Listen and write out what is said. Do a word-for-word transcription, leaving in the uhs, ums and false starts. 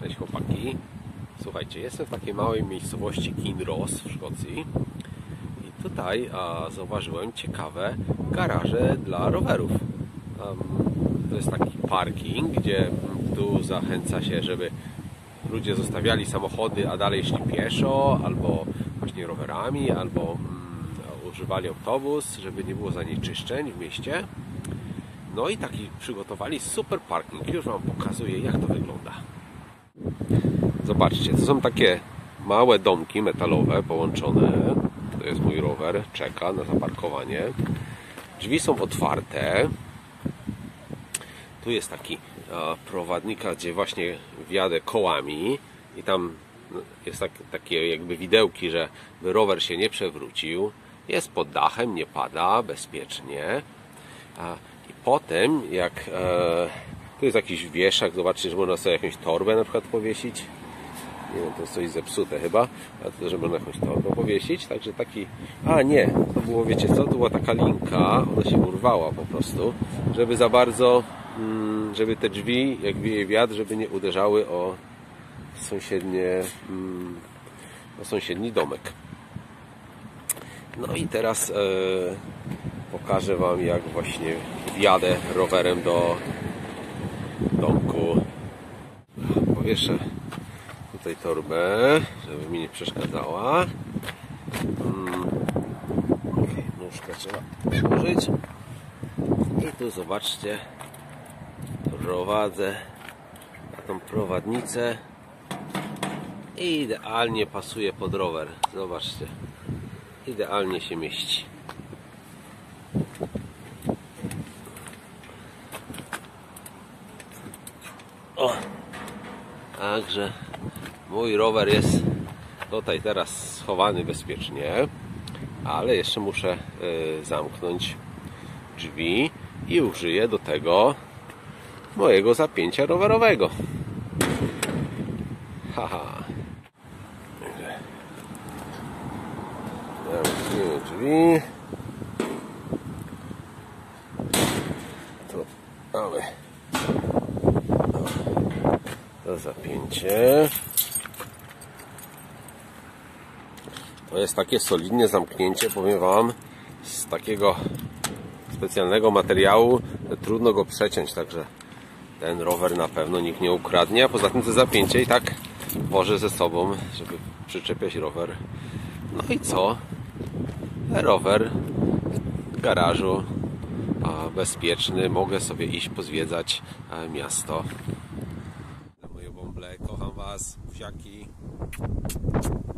Cześć chłopaki. Słuchajcie, jestem w takiej małej miejscowości Kinross w Szkocji i tutaj a, zauważyłem ciekawe garaże dla rowerów. Um, to jest taki parking, gdzie tu zachęca się, żeby ludzie zostawiali samochody, a dalej szli pieszo, albo właśnie rowerami, albo mm, używali autobus, żeby nie było zanieczyszczeń w mieście. No i taki przygotowali super parking. Już Wam pokazuję, jak to wygląda. Zobaczcie, to są takie małe domki metalowe połączone. To jest mój rower, czeka na zaparkowanie. Drzwi są otwarte. Tu jest taki prowadnika, gdzie właśnie wjadę kołami i tam jest tak, takie jakby widełki, że rower się nie przewrócił. Jest pod dachem, nie pada, bezpiecznie. I potem jak e, tu jest jakiś wieszak, zobaczcie, że można sobie jakąś torbę na przykład powiesić. Nie wiem, to jest coś zepsute chyba, ale to, że można jakąś torbę powiesić, także taki... A nie, to było, wiecie co, to była taka linka, ona się urwała po prostu, żeby za bardzo, mm, żeby te drzwi, jak wieje wiatr, żeby nie uderzały o sąsiednie, mm, o sąsiedni domek. No i teraz e, pokażę Wam, jak właśnie wjadę rowerem do domku. Powieszę tutaj torbę, żeby mi nie przeszkadzała. Hmm. Okay, nóżkę trzeba przyłożyć. I tu zobaczcie, prowadzę na tą prowadnicę i idealnie pasuje pod rower. Zobaczcie, idealnie się mieści. O, także mój rower jest tutaj teraz schowany bezpiecznie, ale jeszcze muszę y, zamknąć drzwi i użyję do tego mojego zapięcia rowerowego. Haha. Zamknijmy drzwi. Tu mamy to zapięcie. To jest takie solidne zamknięcie, powiem Wam, z takiego specjalnego materiału, że trudno go przeciąć, także ten rower na pewno nikt nie ukradnie, a poza tym to zapięcie i tak wożę ze sobą, żeby przyczepiać rower. No i co? Rower w garażu, a bezpieczny, mogę sobie iść pozwiedzać miasto. Moje bąble, kocham Was, buziaki.